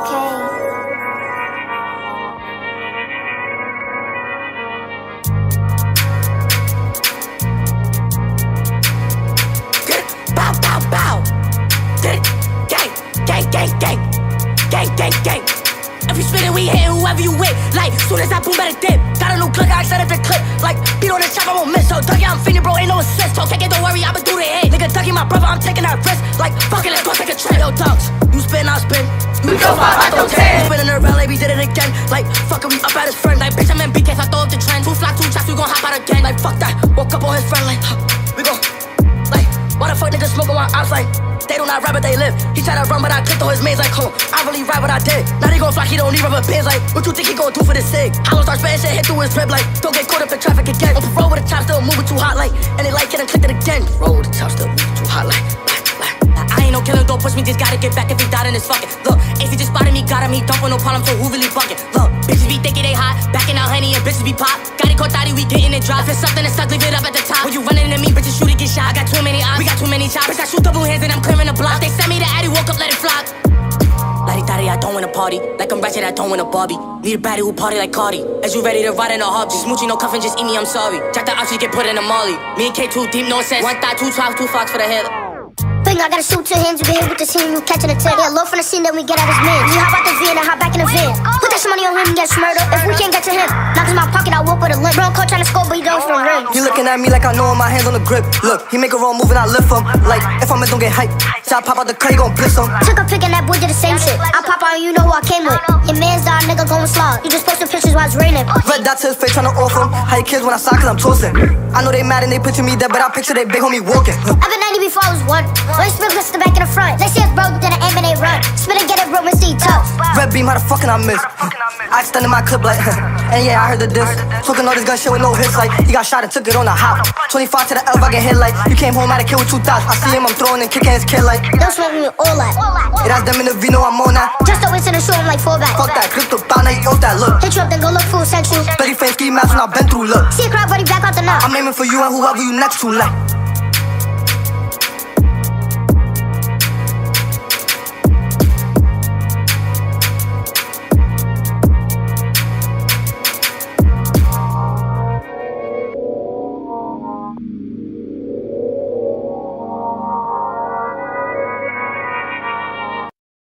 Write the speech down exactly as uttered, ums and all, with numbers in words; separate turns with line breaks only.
Bow, bow, bow. Get it, gang, gang, gang, gang, gang, gang, gang. If you spit it, we hit whoever you with. Like, soon as I boom, better dip. Got a new click, I accept the clip. Like, beat on the chop, I won't miss. So, Dougie, I'm feeling, bro, ain't no assist. So, take it, don't worry, I'ma do the hit. Nigga, Dougie, my brother, I'm taking that risk. Like, fuck it, let's go take a trip. Yo, dogs, you spin, I'll spin. You go five, I throw ten. You spin in the rally, we did it again. Like, fuck it, we up at his friend. Like, bitch, I'm in B K, so I throw up the trend. Two fly, two chops, we gon' hop out again. Like, fuck that, woke up on his friend. Like, huh, we gon' like, why the fuck niggas smoking while I'm like, they do not rap but they live. He try to run but I clicked on his mains like, huh, I really rap what I did. Now he gon' fly, he don't need rubber bands. Like, what you think he gon' do for this sig? I gon' start spitting shit, hit through his rib. Like, don't get caught up in traffic again. On parole with the chop, still moving too hot. Like, and they like it and clicked it again. Roll with the chop, still moving too hot. Like, like, like, I ain't no killer, don't push me, just gotta get back if he died in his fucking. Look, if he just spotted me, got him, he dumping no problem, so who really bugging? Look, bitches be thinking they hot, backing out Henny and bitches be pop. Got it caught thotty, we getting it drop. If it's something that's stuck, leave it up at the top. When you running into me, bitches shoot it, get shot. I got too many eyes, we got too many chops. Bitch, I shoot double hands and I'm clearing the block. They send me the addy, woke up, let it flop. Lottie Dottie, I don't wanna party. Like I'm ratchet, I don't wanna Barbie. Need a baddie who party like Cardi. As you ready to ride in a hobby. Smoochie, no cuffin', just eat me, I'm sorry. Jack the options, get put in a molly. Me and K too deep, no sense. One thigh, two twelve, two fox for the head.
Bang, I gotta shoot two hands, you get hit with the team, you catching a tip. Yeah, low from the scene, then we get out his man. We hop out the V and then hop back in the van. Put that shit money on him and get murdered. If we can't get to him, knock in my pocket, I walk with a limp. Bro, coach trying to score, but he don't from rim.
He looking at me like I know him, my hands on the grip. Look, he make a wrong move and I lift him. Like, if I'm in, don't get hype. So I pop out the cut, he gon' blitz him.
Took a pic and that boy did the same shit. I pop out and you know who I came with. Your man's down, nigga gon' slide. You just posted pictures while it's raining.
Red dot to his face, tryna off him. How you kids when I saw cause I'm toasting. I know they mad and they picture me dead, but I picture they big homie walking.
I've been ninety before I was one. When spit plus the back and the front. They say it's broke, then I aim and they run. Spit and get it, bro, and see tough.
Red beam, how the fucking I miss? I extended my clip like, and yeah, I heard the diss. Talking all this gun shit with no hits like, he got shot and took it on the hop. twenty-five to the L, I get hit like, you came home, had a kid with two thoughts. I see him, I'm throwing and kicking his kid like.
Don't smoke me with all that.
It has them in the Vino, I'm on that.
Just always in the show, I'm like four back.
Fuck that, grip the bound, now you off that look.
Hit you up, then go look full sexual.
Bloody face ski mask when I've been through, look.
See a crowd, buddy, back out the knot.
I'm aiming for you and whoever you next to, like.